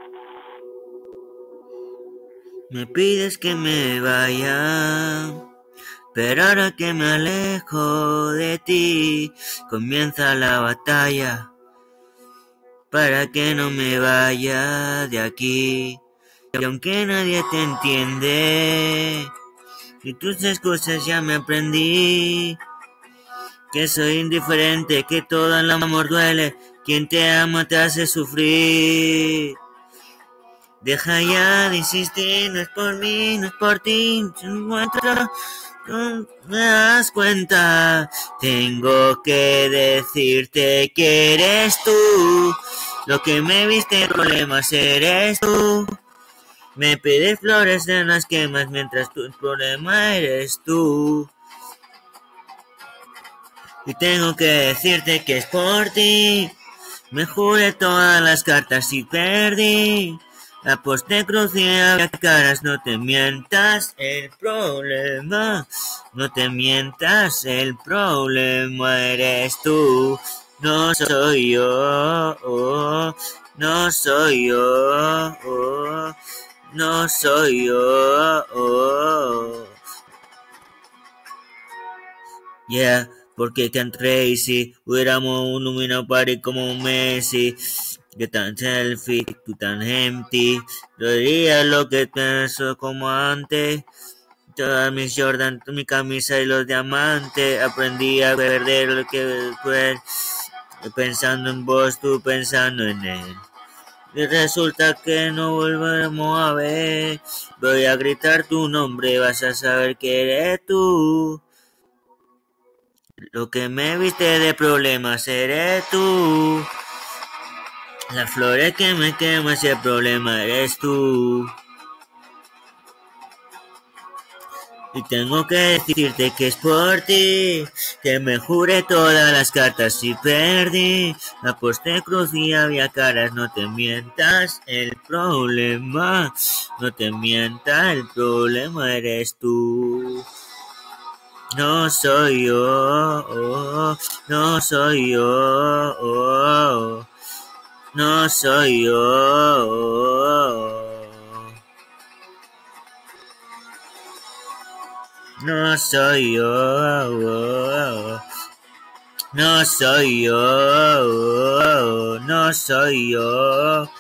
Me pides que me vaya, pero ahora que me alejo de ti, comienza la batalla para que no me vaya de aquí. Y aunque nadie te entiende, y tus excusas ya me aprendí, que soy indiferente, que todo el amor duele, quien te ama te hace sufrir. Deja ya de insistir, no es por mí, no es por ti, no me das cuenta. Tengo que decirte que eres tú, lo que me viste problemas eres tú. Me pides flores en las quemas mientras tu problema eres tú. Y tengo que decirte que es por ti. Me juré todas las cartas y perdí. Aposté crucé a caras, no te mientas, el problema. No te mientas, el problema eres tú. No soy yo, oh, no soy yo, oh, no soy yo, oh. Yeah, porque tan crazy, hubiéramos un nominado party como Messi. Yo tan selfie, tú tan empty. Yo diría lo que pienso como antes. Todas mis Jordan, mi camisa y los diamantes. Aprendí a perder lo que fue. Pensando en vos, tú pensando en él. Y resulta que no volveremos a ver. Voy a gritar tu nombre, vas a saber que eres tú. Lo que me viste de problemas eres tú. Las flores que me quemas y el problema eres tú. Y tengo que decirte que es por ti, que me juré todas las cartas y perdí. Aposté cruz y había caras, no te mientas, el problema. No te mientas, el problema eres tú. No soy yo, oh, no soy yo, oh, no soy yo, oh, no soy yo, oh, no soy yo, oh, no soy yo,